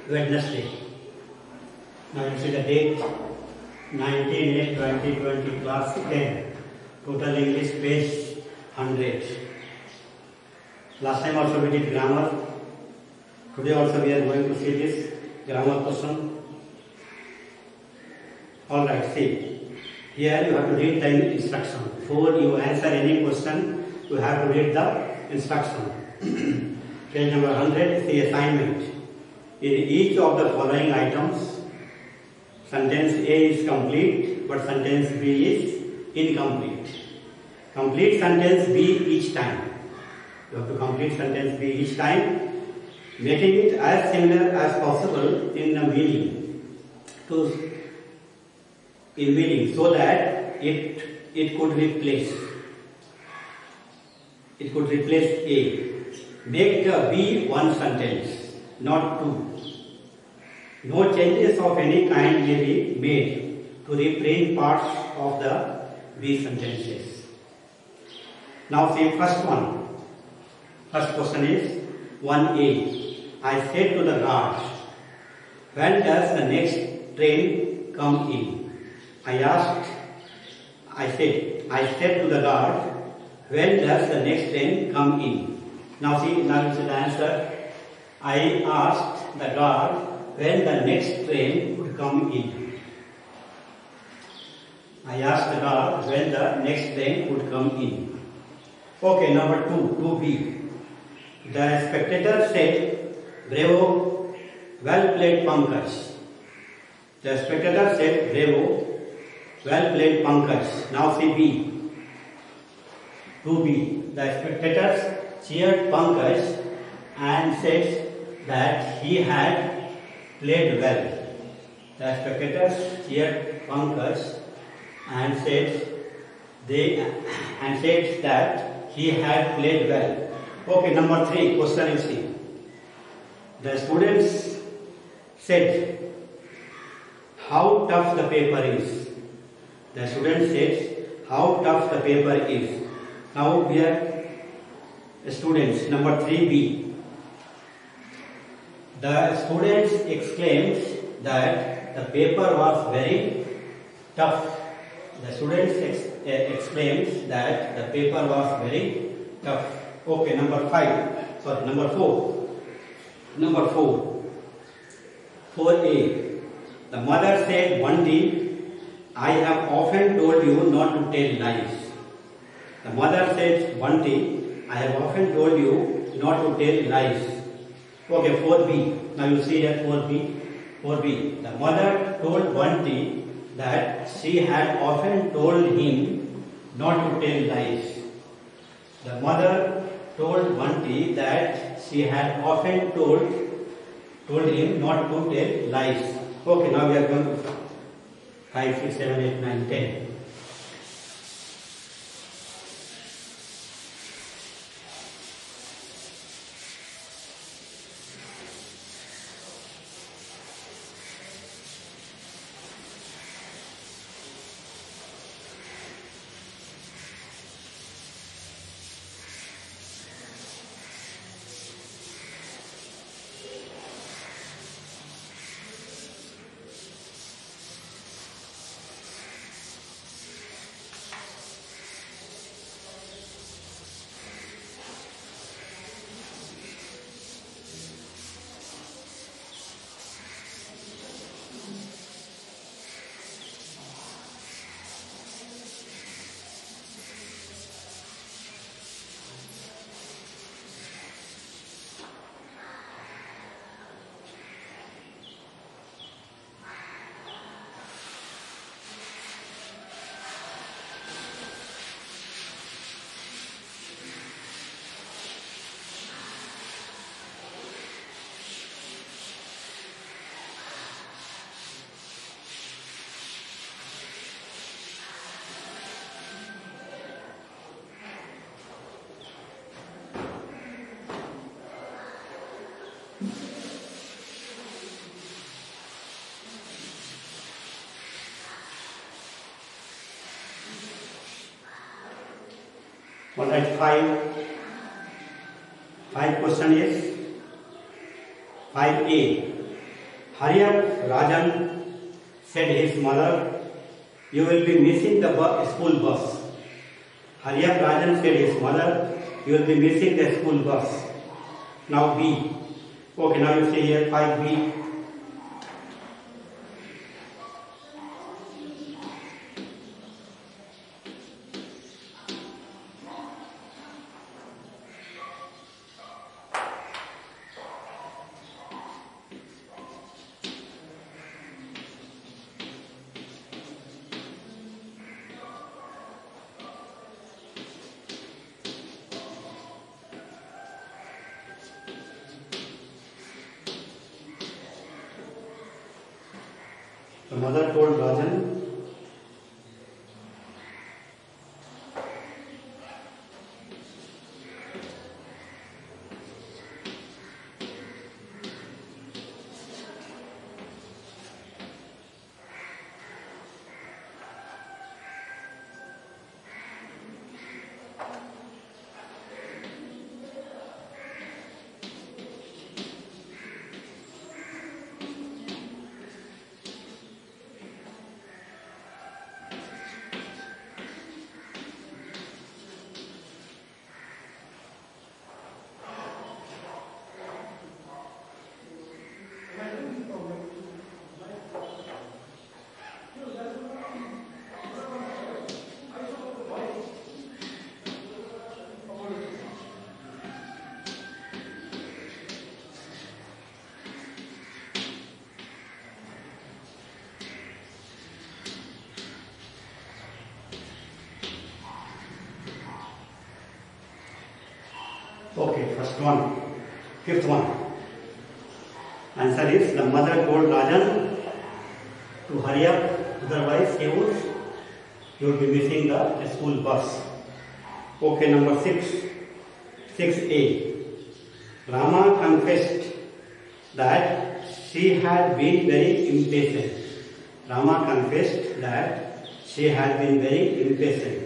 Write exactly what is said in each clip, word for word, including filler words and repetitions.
Wednesday. Now you see the date nineteen eight twenty twenty, class ten. Total English page one hundred. Last time also we did grammar. Today also we are going to see this grammar question. Alright, see. Here you have to read the instruction. Before you answer any question, you have to read the instruction. Page number one hundred is the assignment. In each of the following items, sentence A is complete, but sentence B is incomplete. Complete sentence B each time. You have to complete sentence B each time, making it as similar as possible in the meaning, to in meaning, so that it it could replace it could replace A. Make the B one sentence, not two. No changes of any kind may be made to the plain parts of the B sentences. Now see first one. First question is one A. I said to the guard, when does the next train come in? I asked, I said, I said to the guard, when does the next train come in? Now see, now you see the answer. I asked the guard when the next train would come in. I asked the guard when the next train would come in. Okay, number two, two B. The spectator said, bravo, well played Pankaj. The spectator said, bravo, well played Pankaj. Now see B. two B. The spectators cheered Pankaj and said that he had played well. The spectators cheered Pankaj and said they and said that he had played well. Okay, number three, question you see. The students said how tough the paper is. The student said how tough the paper is. Now we are students. Number three B. The students exclaimed that the paper was very tough. The students ex exclaimed that the paper was very tough. Okay, number five. Sorry, number four. Number four. four A. The mother said one day, I have often told you not to tell lies. The mother said one day, I have often told you not to tell lies. Okay, four B. Now you see here four B. four B. The mother told Bunty that she had often told him not to tell lies. The mother told Bunty that she had often told told him not to tell lies. Okay, now we are going to five, six, seven, eight, nine, ten. Alright, five. Five question is five A. Hurry up, Rajan, said his mother. You will be missing the bus, school bus. Hurry up, Rajan, said his mother. You will be missing the school bus. Now B. Okay, now you see here five B. The mother told Rajan, okay, first one, fifth one. Answer is the mother told Rajan to hurry up, otherwise he would, he would be missing the school bus. Okay, number six, six A. Rama confessed that she had been very impatient. Rama confessed that she had been very impatient.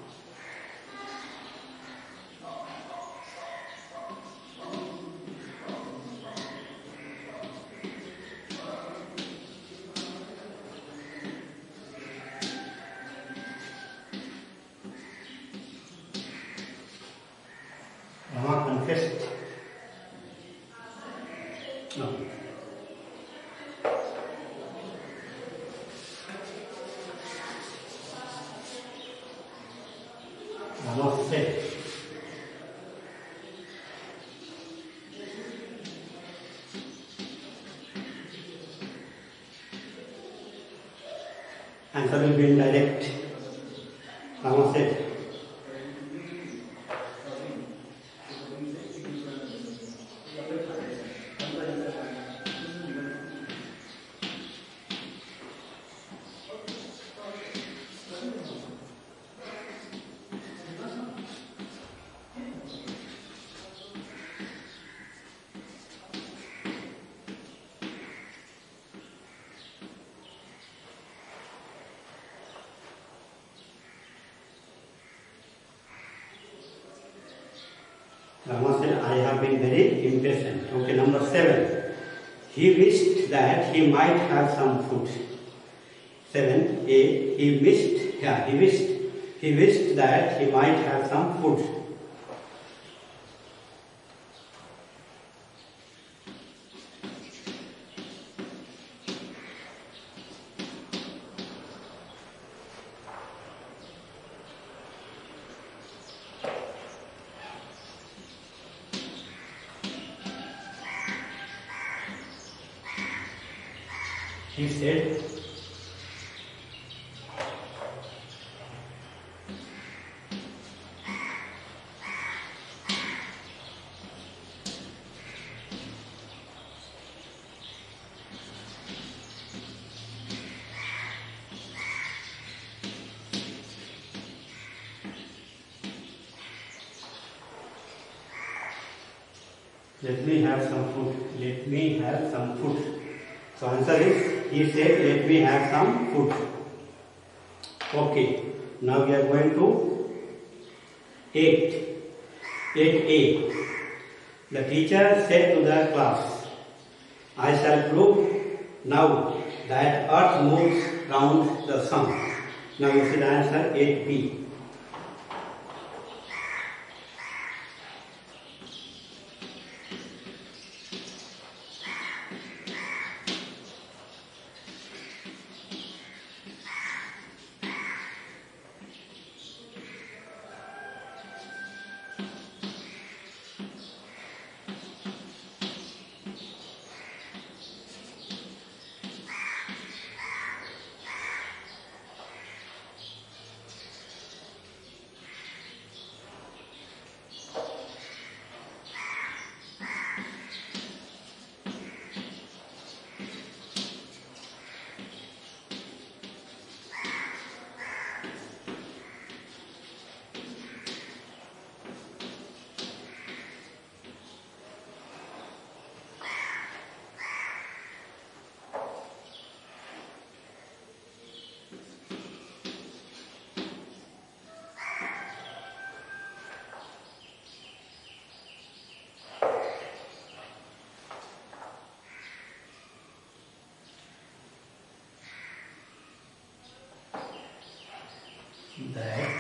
Rama confessed. No. Rama said. Answer will be indirect. Rama said. Rama said, I have been very impatient. Okay, number seven. He wished that he might have some food. Seven A. He wished, yeah, he wished, he wished that he might have some food. He said, let me have some food. Let me have some food. So answer is, he said, let me have some food. Okay. Now we are going to eight. eight A. The teacher said to the class, I shall prove Now that earth moves round the sun. Now you see the answer eight B. That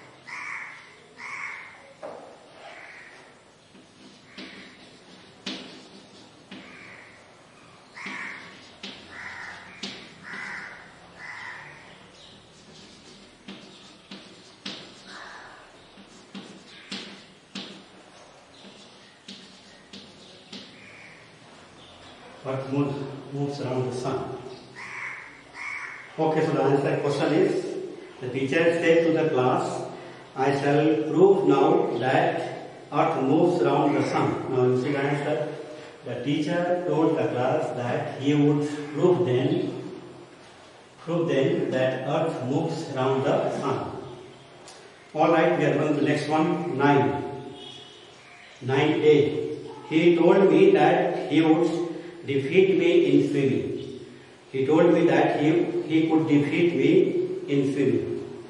earth moves, moves around the sun. Okay, so the answer question is, the teacher said to the class, I shall prove now that earth moves around the sun. Now you see the answer. The teacher told the class that he would prove then, prove then that earth moves around the sun. Alright, we are going to the next one, nine. nine A. He told me that he would defeat me in swimming. He told me that he, he could defeat me in swimming.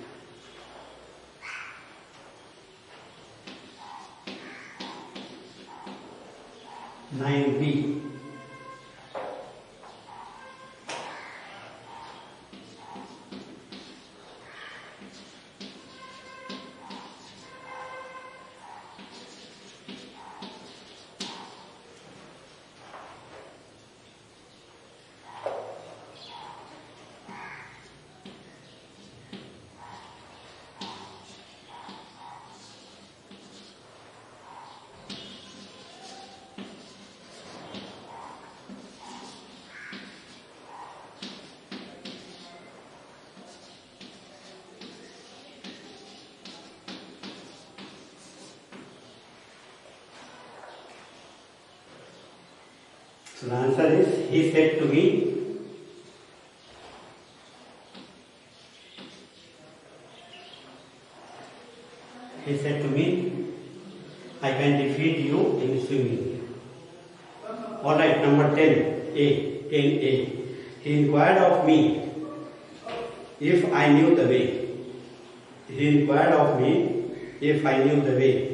nine B. So the answer is, he said to me, he said to me, I can defeat you in swimming. Alright, number ten A, ten A. He inquired of me if I knew the way. He inquired of me if I knew the way.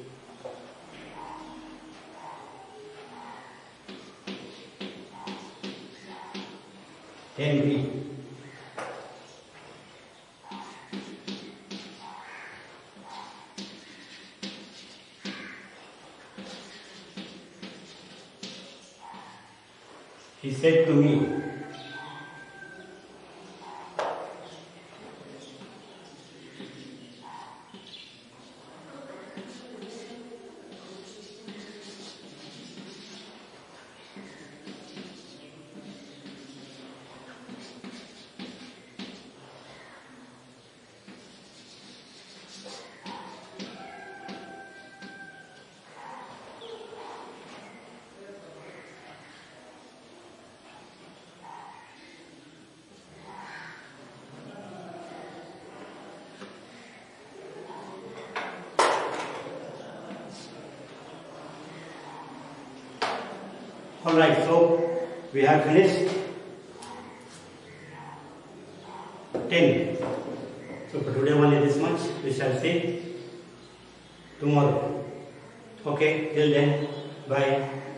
ten B. He said to me, alright, so we have finished ten. So for today only this much. We shall see tomorrow. Okay, till then, bye.